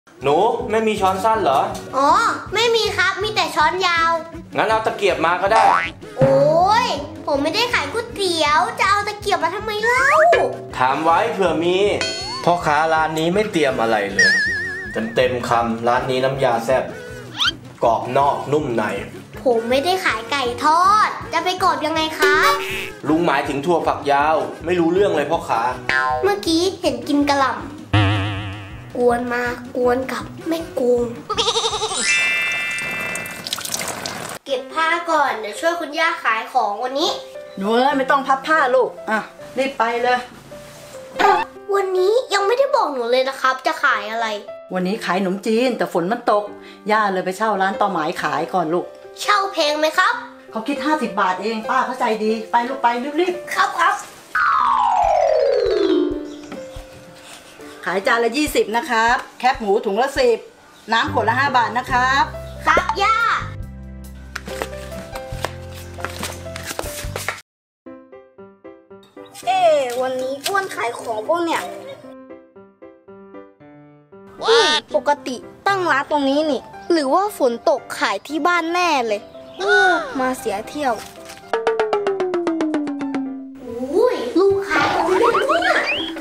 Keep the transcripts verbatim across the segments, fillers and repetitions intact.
หนูไม่มีช้อนสั้นเหรออ๋อไม่มีครับมีแต่ช้อนยาวงั้นเอาตะเกียบมาก็ได้โอ้ยผมไม่ได้ขายก๋วยเตี๋ยวจะเอาตะเกียบมาทำไมเล่าถามไว้เผื่อมีพ่อค้าร้านนี้ไม่เตรียมอะไรเลยเต็มเต็มคำร้านนี้น้ำยาแซ่บกรอบนอกนุ่มในผมไม่ได้ขายไก่ทอดจะไปกรอบยังไงครับลุงหมายถึงถั่วฝักยาวไม่รู้เรื่องเลยพ่อค้าเมื่อกี้เห็นกินกะหล่ำกวนมากวนกลับไม่โกงเก็บผ้าก่อนเดี๋ยวช่วยคุณย่าขายของวันนี้หนูเอ้ยไม่ต้องพับผ้าลูกอ่ะรีบไปเลยวันนี้ยังไม่ได้บอกหนูเลยนะครับจะขายอะไรวันนี้ขายขนมจีนแต่ฝนมันตกย่าเลยไปเช่าร้านต่อหมายขายก่อนลูกเช่าแพงไหมครับเขาคิดห้าสิบบาทเองป้าเข้าใจดีไปลูกไปรีบๆครับครับขายจานละยี่สิบนะครับแคบหมูถุงละสิบน้ำขวดละห้าบาทนะครับครับย่าเอ๊วันนี้อ้วนขายของพวกเนี่ยปกติตั้งร้านตรงนี้นี่หรือว่าฝนตกขายที่บ้านแน่เลยมาเสียเที่ยวอุ้ยลูกค้าตรงนี้เนี่ย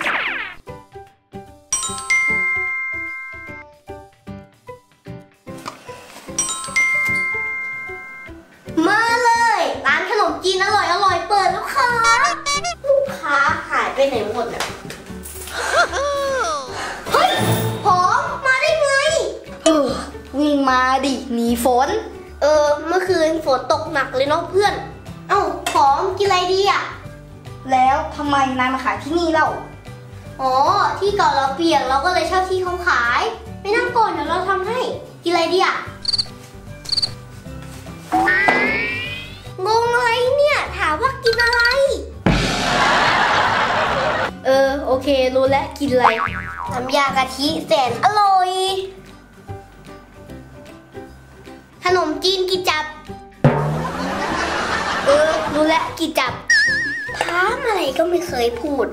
มาเลยร้านขนมจีนอร่อยอร่อยเปิดแล้วค่ะลูกค้าหายไปไหนหมดอ่ะเฮ้ยผมมาได้ไงวิ่งมาดิหนีฝนเออเมื่อคืนฝนตกหนักเลยเนาะเพื่อนเอ้าของกินอะไรดีอ่ะแล้วทำไมนายมาขายที่นี่เล่าอ๋อที่เก่าเราเปียกเราก็เลยเช่าที่เขาขายไปนั่งก่อนเดี๋ยวเราทำให้กินอะไรดีอ่ะงงอะไรเนี่ยถามว่ากินอะไรเออโอเครู้แล้วกินอะไรน้ำยากะทิแสนอร่อยขนมจีนกี่จับเออรู้แล้วกี่จับถามอะไรก็ไม่เคยพูด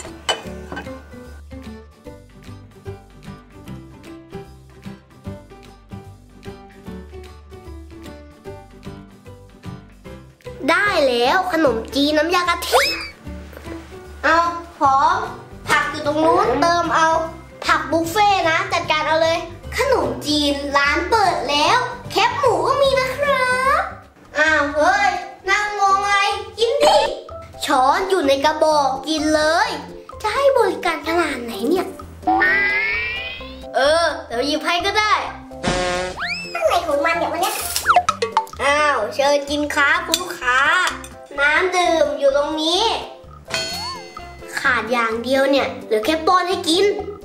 ได้แล้วขนมจีนน้ำยากะทิเอาพร้อมผักอยู่ตรงนู้นเติมเอาผักบุฟเฟ่นะจัดการเอาเลยขนมจีนร้านเปิดแล้วแคปหมูก็มีนะครับอ้าวเฮ้ยนั่งงงอะไรกินดิช้อนอยู่ในกระบอกกินเลยจะให้บริการขนาดไหนเนี่ยเออเดี๋ยวหยิบให้ก็ได้อะไรของมันเนี่ยวันนี้อ้าวเชิญกินครับคุณลูกค้าน้ำดื่มอยู่ตรงนี้ขาดอย่างเดียวเนี่ยเหลือแค่ป้อนให้กิน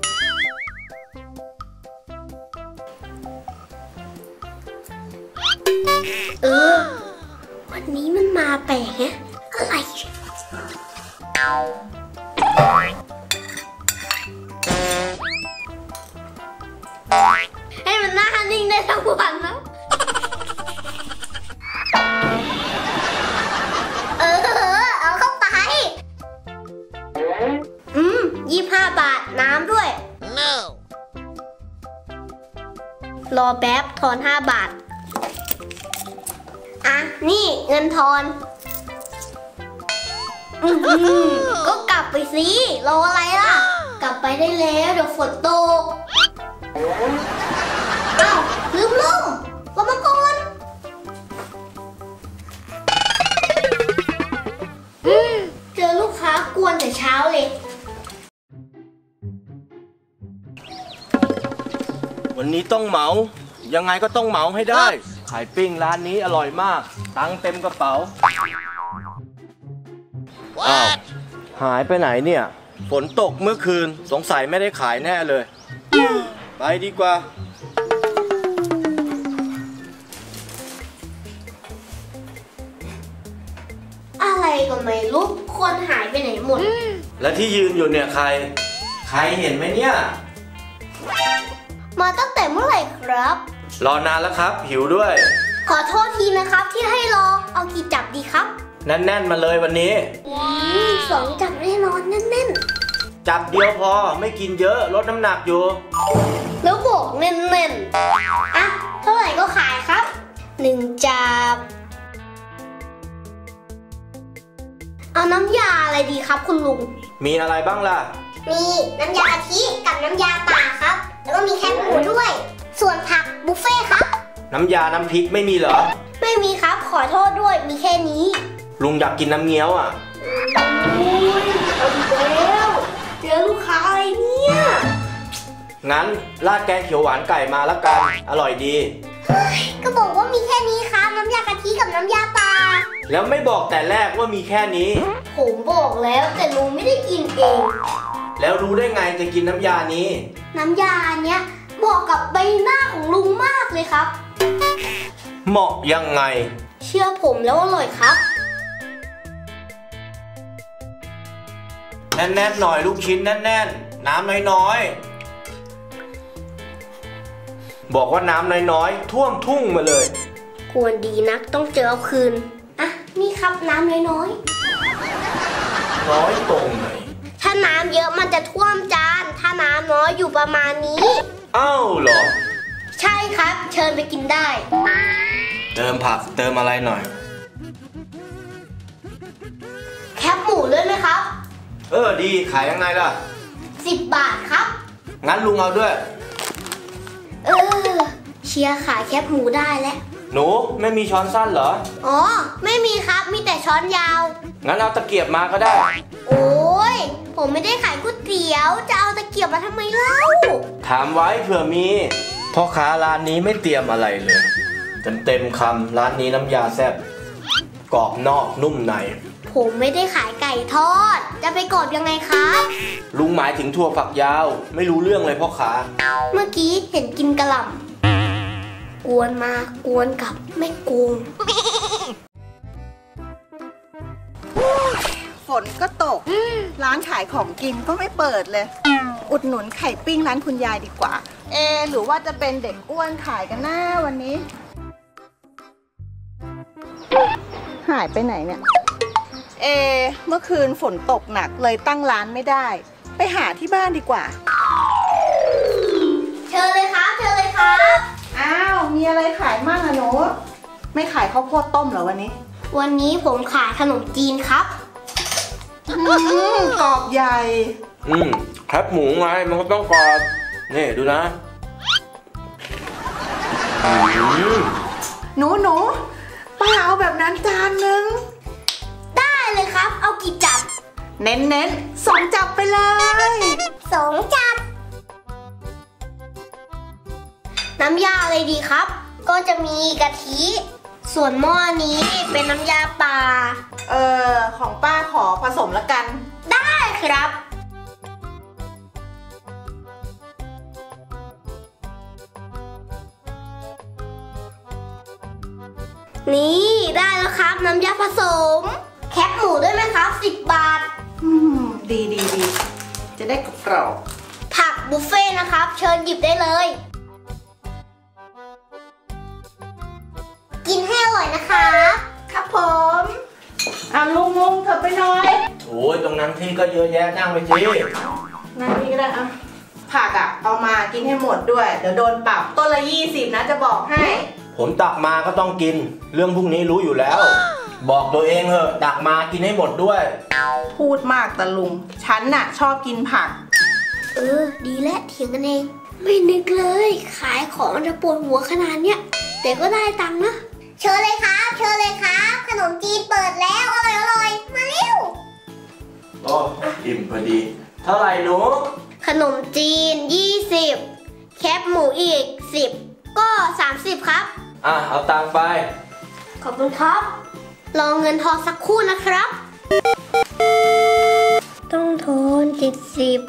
เออวันนี้มันมาแปลกฮะอะไรให้มันหน้านิ่งได้ทั้งวันนะเออเอาเข้าไปอืมยี่สิบห้าบาทน้ำด้วย no รอแป๊บทอนห้าบาทอ่ะนี่เงินทอนอืมก็กลับไปสิรออะไรล่ะกลับไปได้แล้วเดี๋ยวฝนตกอ้าวลืมล่มลงมาก่อนเจอลูกค้ากวนแต่เช้าเลยวันนี้ต้องเหมายังไงก็ต้องเหมาให้ได้ขายปิ้งร้านนี้อร่อยมากตังค์เต็มกระเป๋าอ้าวหายไปไหนเนี่ยฝนตกเมื่อคืนสงสัยไม่ได้ขายแน่เลยไปดีกว่าอะไรก็ไม่รู้คนหายไปไหนหมดแล้วที่ยืนอยู่เนี่ยใครใครเห็นไหมเนี่ยมาตั้งแต่เมื่อไหร่ครับรอนานแล้วครับหิวด้วยขอโทษทีนะครับที่ให้รอเอากี่จับดีครับแน่นๆมาเลยวันนี้สองจับแน่นอนแน่นๆจับเดียวพอไม่กินเยอะลดน้ำหนักอยู่แล้วบอกอ่ะเท่าไหร่ก็ขายครับหนึ่งจานเอาน้ำยาอะไรดีครับคุณลุงมีอะไรบ้างล่ะมีน้ำยากะทิกับน้ำยาป่าครับแล้วก็มีแคบหมูด้วยส่วนผักบุฟเฟ่ครับน้ำยาน้ำพริกไม่มีเหรอไม่มีครับขอโทษด้วยมีแค่นี้ลุงอยากกินน้ำเงี้ยวอ่ะเอาอีกแล้วเจอลูกค้าอะไรเนี่ยงั้นราดแกงเขียวหวานไก่มาละกันอร่อยดีก็บอกว่ามีแค่นี้ครับน้ำยากะทิกับน้ำยาป่าแล้วไม่บอกแต่แรกว่ามีแค่นี้ผมบอกแล้วแต่ลุงไม่ได้กินเองแล้วรู้ได้ไงจะกินน้ำยานี้น้ำยาเนี้ยเหมาะกับใบหน้าของลุงมากเลยครับเหมาะยังไงเชื่อผมแล้วอร่อยครับแน่นๆหน่อยลูกชิ้นแน่นๆน้ำน้อยๆบอกว่าน้ำน้อยๆท่วมทุ่งมาเลยกวนดีนักต้องเจอเอาคืนอ่ะนี่ครับน้ำน้อยๆน้อยตรงไหนถ้าน้ำเยอะมันจะท่วมจานถ้าน้ำน้อยอยู่ประมาณนี้อ้าวเหรอใช่ครับเชิญไปกินได้เติมผักเติมอะไรหน่อยแคบหมูด้วยไหมครับเออดีขายยังไงล่ะสิบบาทครับงั้นลุงเอาด้วยเออเชียร์ขายแคบหมูได้แล้วหนูไม่มีช้อนสั้นเหรออ๋อไม่มีครับมีแต่ช้อนยาวงั้นเอาตะเกียบมาก็ได้โอ้ยผมไม่ได้ขายก๋วยเตี๋ยวจะเอาตะเกียบมาทำไมเล่าถามไว้เผื่อมีพ่อค้าร้านนี้ไม่เตรียมอะไรเลยเต็มเต็มคำร้านนี้น้ำยาแซ่บกรอบนอกนุ่มในผมไม่ได้ขายไก่ทอดจะไปกรอบยังไงครับลุงหมายถึงถั่วฝักยาวไม่รู้เรื่องเลยพ่อค้าเมื่อกี้เห็นกินกะหล่ำกวนมากวนกลับไม่โกงฝนก็ตกร้านขายของกินก็ไม่เปิดเลยอุดหนุนไข่ปิ้งร้านคุณยายดีกว่าเอหรือว่าจะเป็นเด็กอ้วนขายกันหน้าวันนี้หายไปไหนเนี่ยเอเมื่อคืนฝนตกหนักเลยตั้งร้านไม่ได้ไปหาที่บ้านดีกว่าเชิญเลยครับเชิญเลยครับอ้าวมีอะไรขายมั่งอะหนูไม่ขายข้าวโพดต้มเหรอวันนี้วันนี้ผมขายขนมจีนครับกรอบใหญ่อืมครับหมูไงมันก็ต้องกรอบนี่ดูนะหนูหนูป้าเอาแบบนั้นจานนึงได้เลยครับเอากี่จับเน้นเน้นสองจับไปเลยสองจับน้ำยาอะไรดีครับก็จะมีกะทิส่วนหม้อนี้เป็นน้ำยาป่าเออของป้าขอผสมละกันได้ครับนี่ได้แล้วครับน้ำยาผสมแคปหมูด้วยไหมครับสิบบาทอืมดีดีดีจะได้กรอบผักบุฟเฟ่นะครับเชิญหยิบได้เลยกินให้อร่อยนะคะครับผมอ่ะลุงลุงเถอะไปหน่อยโอ้ยตรงนั้นที่ก็เยอะแยะนั่งไปสินั่งนี่ก็ได้อ่ะผักอ่ะเอามากินให้หมดด้วยเดี๋ยวโดนปรับต้นละยี่สิบนะจะบอกให้ผมตักมาก็ต้องกินเรื่องพวกนี้รู้อยู่แล้วบอกตัวเองเถอะตักมากินให้หมดด้วยพูดมากตะลุงฉันน่ะชอบกินผักเออดีแล้วเถียงกันเองไม่นึกเลยขายของจะปวดหัวขนาดเนี้ยแต่ก็ได้ตังค์นะเชิญเลยครับเชิญเลยครับขนมจีนเปิดแล้วอร่อยอร่อยมาเร็วโอ้อิ่มพอดีเท่าไหร่หนูขนมจีนยี่สิบแคปหมูอีกสิบก็สามสิบครับอ่ะเอาตังค์ไปขอบคุณครับรอเงินทอนสักครู่นะครับต้องทอนเจ็ดสิบ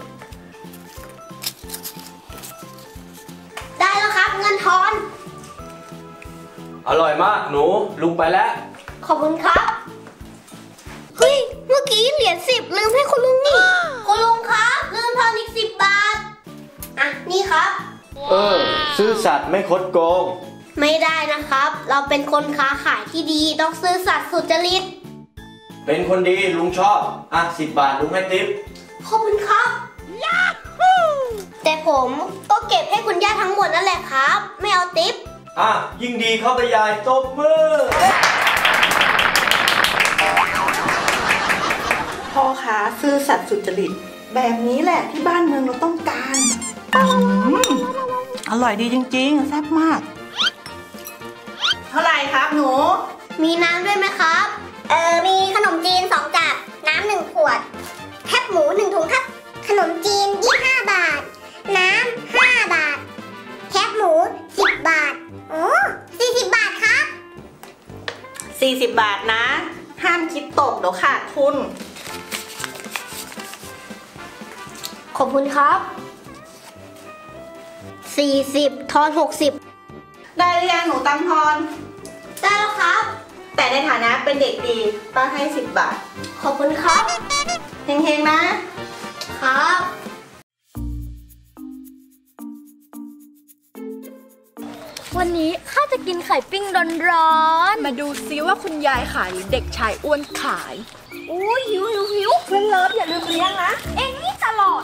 ได้แล้วครับเงินทอนอร่อยมากหนูลุงไปแล้วขอบคุณครับเฮ้ยเมื่อกี้เหรียญสิบลืมให้คุณลุงนี่คุณลุงครับลืมทอนอีกสิบบาทอ่ะนี่ครับเออซื่อสัตย์ไม่คดโกงไม่ได้นะครับเราเป็นคนค้าขายที่ดีต้องซื่อสัตย์สุจริตเป็นคนดีลุงชอบอ่ะสิบบาทลุงให้ติ๊บขอบคุณครับยาฮูแต่ผมก็เก็บให้คุณย่าทั้งหมดนั่นแหละครับ ไม่เอาติ๊บอ่ะยิ่งดีเข้าไปยายตบมือพ่อค้าซื่อสัตย์สุจริตแบบนี้แหละที่บ้านเมืองเราต้องการอร่อยดีจริงๆแซ่บมากเท่าไหร่ครับหนูมีน้ำด้วยไหมครับเออมีขนมจีนสองจานน้ำหนึ่งขวดแคบหมูหนึ่งถุงครับขนมจีนยี่สิบห้าบาทน้ำห้าบาทแคบหมูสิบบาทโอ้สี่สิบบาทครับสี่สิบบาทนะห้ามคิดตกเดี๋ยวขาดทุนขอบคุณครับสี่สิบทอนหกสิบได้หรือยังหนูตังทอนได้แล้วครับแต่ในฐานะเป็นเด็กดีป้าให้สิบบาทขอบคุณครับเฮงๆนะครับวันนี้ข้าจะกินไข่ปิ้งร้อนๆมาดูซิว่าคุณยายขายหรือเด็กชายอ้วนขายโอ้ยหิวหิวหิวเพื่อนเลิฟอย่าลืมเลี้ยงนะเอ็งนี่ตลอด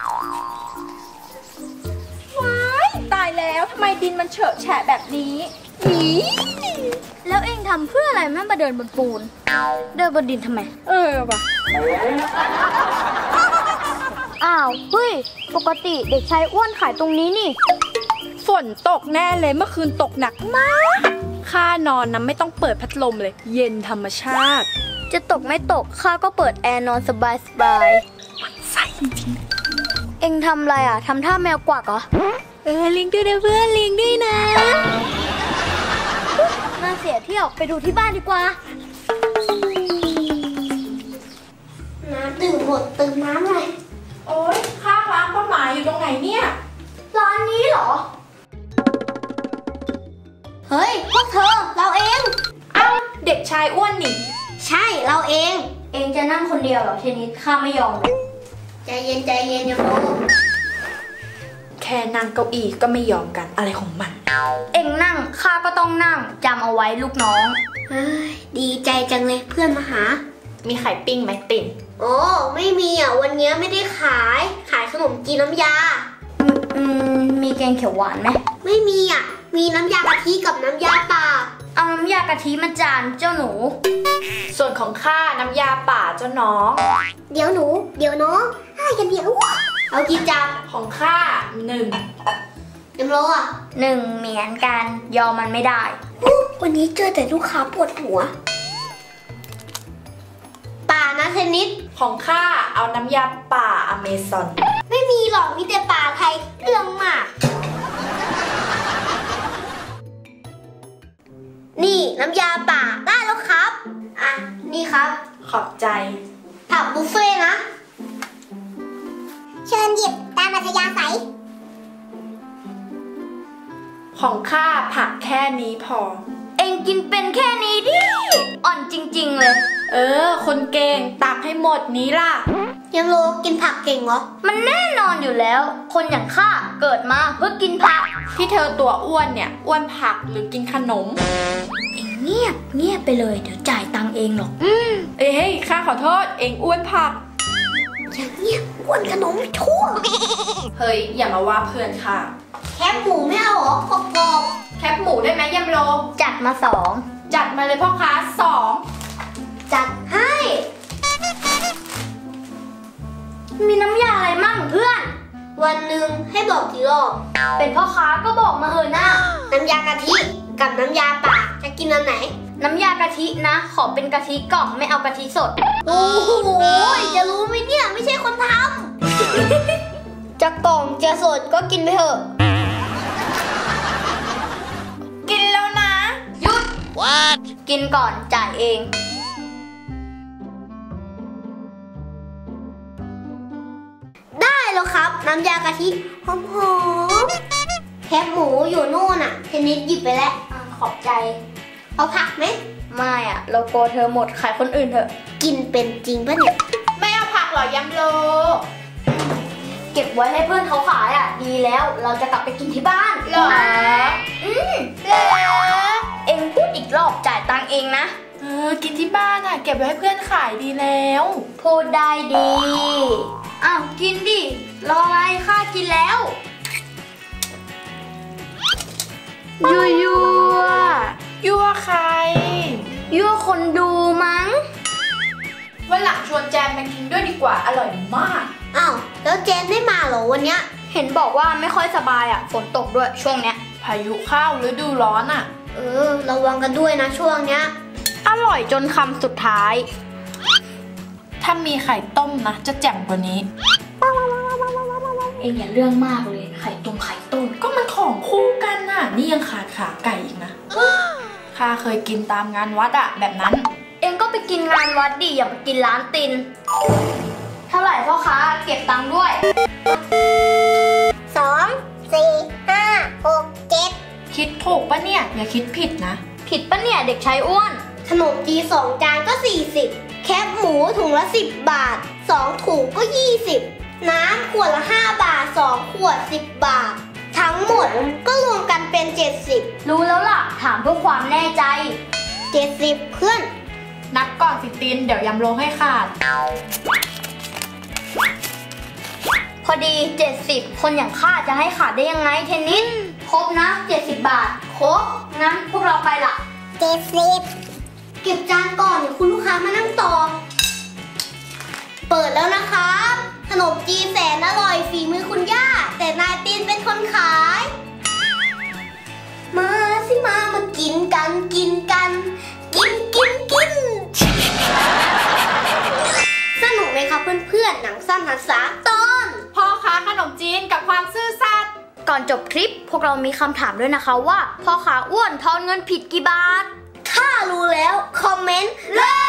ว้ายตายแล้วทำไมดินมันเฉอะแฉะแบบนี้อีแล้วเอ็งทำเพื่ออะไรไม่มาเดินบนปูนเดินบนดินทำไมเออวะอ้าวเฮ้ยปกติเด็กชายอ้วนขายตรงนี้นี่ฝนตกแน่เลยเมื่อคืนตกหนักมากข้านอนนะไม่ต้องเปิดพัดลมเลยเย็นธรรมชาติจะตกไม่ตกข้าก็เปิดแอร์นอนสบายสบายมันใส่จริงเอ็งทำอะไรอ่ะทำท่าแมวกวักเหรอเออลิงด้วยนะเพื่อนลิงด้วยนะน่าเสียเที่ยวไปดูที่บ้านดีกว่าน้ำดื่มหมดเติมน้ำเลยโอ๊ยข้างร้านป้าหมาอยู่ตรงไหนเนี่ยร้านนี้เหรอเฮ้ยพวกเธอเราเองเอ้าเด็กชายอ้วนนี่ใช่เราเองเองจะนั่งคนเดียวเหรอเทนิสข้าไม่ยอมเลยใจเย็นใจเย็นอย่าโมแค่นั่งเก้าอี้ก็ไม่ยอมกันอะไรของมันเองนั่งข้าก็ต้องนั่งจำเอาไว้ลูกน้องเฮ้ยดีใจจังเลยเพื่อนมาหามีไข่ปิ้งไหมติ่นโอ้ไม่มีอ่ะวันนี้ไม่ได้ขายขายขนมจีนน้ำยาอืมมีแกงเขียวหวานไหมไม่มีอ่ะมีน้ำยากะทิกับน้ำยาป่าเอาน้ำยากะทิมาจานเจ้าหนูส่วนของข้าน้ำยาป่าเจ้าน้องเดี๋ยวหนูเดี๋ยวน้องให้กันเดี๋ยวเอากี่จานของข้าหนึ่งยำโลอ่ะหนึ่งเหมือนกันยอมมันไม่ได้วันนี้เจอแต่ลูกค้าปวดหัวป่านะเทนนิสของข้าเอาน้ำยาป่าอเมซอนไม่มีหรอกมีแต่ป่าไทยเรื่องมากนี่น้ำยาป่าได้แล้วครับอ่ะนี่ครับขอบใจผักบุฟเฟ่นะเชิญหยิบตามอัธยาศัยของข้าผักแค่นี้พอเอ็งกินเป็นแค่นี้ดิอ่อนจริงๆเลยเออคนเก่งตักให้หมดนี้ล่ะยังโลกินผักเก่งเหรอมันแน่นอนอยู่แล้วคนอย่างข้าเกิดมาเพื่อกินผักที่เธอตัวอ้วนเนี่ยอ้วนผักหรือกินขนมเอ็งเงียบเงียบไปเลยเดี๋ยวจ่ายตังเองหรอกอืมเอ้ยข้าขอโทษเอ็งอ้วนผักอย่าเงียบอ้วนขนมทั่วเฮ้ยอย่ามาว่าเพื่อนค่ะแคบหมูไม่เอาหรอกรอบแคบหมูได้ไหมยำโลจัดมาสองจัดมาเลยพ่อค้าสองจัดให้มีน้ำยาอะไรมั่งเพื่อนวันหนึ่งให้บอกกี่รอบเป็นพ่อค้าก็บอกมาเถอะนะน้ำยากะทิกับน้ำยาป่าจะกินอันไหนน้ำยากะทินะขอเป็นกะทิกล่องไม่เอากะทิสดโอ้โหจะรู้ไหมเนี่ยไม่ใช่คนทำจะกล่องจะสดก็กินไปเถอะกินแล้วนะหยุด What? กินก่อนจ่ายเองได้แล้วครับน้ำยากะทิหอมๆแคบหมูอยู่โน่นอ่ะเทนนิสหยิบไปแล้วขอบใจเอาผักไหมไม่อ่ะโลโก้เธอหมดขายคนอื่นเถอะกินเป็นจริงปะเนี่ยไม่เอาผักหรอยำโลเก็บไว้ให้เพื่อนเขาขายอ่ะดีแล้วเราจะกลับไปกินที่บ้านเหรออืมแล้วเอ็งพูดอีกรอบจ่ายตังค์เองนะเออกินที่บ้านอ่ะเก็บไว้ให้เพื่อนขายดีแล้วพูดได้ดีอ้าวกินดิรออะไรข้ากินแล้วยั่วยั่วยั่วใครยั่วคนดูมั้งวันหลังชวนแจมมากินด้วยดีกว่าอร่อยมากอ้าวแล้วเจนไม่มาเหรอวันเนี้ยเห็นบอกว่าไม่ค่อยสบายอ่ะฝนตกด้วยช่วงเนี้ยพายุเข้าฤดูร้อนอ่ะเออระวังกันด้วยนะช่วงเนี้ยอร่อยจนคำสุดท้ายถ้ามีไข่ต้มนะจะแจ่มกว่านี้เองอย่าเรื่องมากเลยไข่ต้มไข่ต้มก็มันของคู่กันน่ะ นี่ยังขาดขาไก่อีกนะ ข้าเคยกินตามงานวัดอะแบบนั้นเองก็ไปกินงานวัดดิอย่าไปกินร้านตินเท่าไหร่พ่อค้าเก็บตังค์ด้วยสองสี่ห้าหกเจ็ดคิดถูกปะเนี่ย อย่าคิดผิดนะผิดปะเนี่ยเด็กชายอ้วนขนมจีสองจานก็สี่สิบแคบหมูถุงละสิบบาทสองถุงก็ยี่สิบน้ำขวดละห้าบาทสองขวดสิบบาททั้งหมดก็รวมกันเป็นเจ็ดสิบรู้แล้วล่ะถามเพื่อความแน่ใจเจ็ดสิบเพื่อนนับก่อนสิตีนเดี๋ยวยำโลให้ขาดพอดีเจ็ดสิบคนอย่างข้าจะให้ขาดได้ยังไงเทนนิสครบนะเจ็ดสิบบาทครบงั้นพวกเราไปละเจ็ดสิบเก็บจานก่อนเดี๋ยวคุณลูกค้ามานั่งต่อเปิดแล้วนะครับขนมจีนแสนอร่อยฝีมือคุณย่าแต่นายตีนเป็นคนขายมาสิมามากินกันกินกันกินกินกินสนุกไหมครับเพื่อนๆหนังสั้นภาษาตอนพ่อค้าขนมจีนกับความซื่อสัตย์ก่อนจบคลิปพวกเรามีคำถามด้วยนะคะว่าพ่อขาอ้วนทอนเงินผิดกี่บาทถ้ารู้แล้วคอมเมนต์เลย